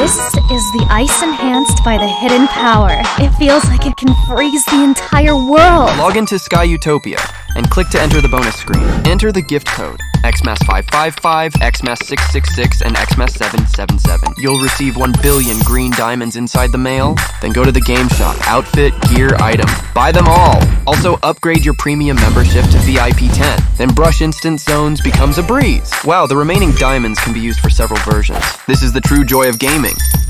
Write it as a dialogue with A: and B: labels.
A: This is the ice enhanced by the hidden power. It feels like it can freeze the entire world.
B: Log into Sky Utopia and click to enter the bonus screen. Enter the gift code XMAS555, XMAS666, and XMAS777. You'll receive 1 billion green diamonds inside the mail. Then go to the game shop, outfit, gear, item. Buy them all. Also upgrade your premium membership to VIP 10. Then Brush Instant Zones becomes a breeze. Wow, the remaining diamonds can be used for several versions. This is the true joy of gaming.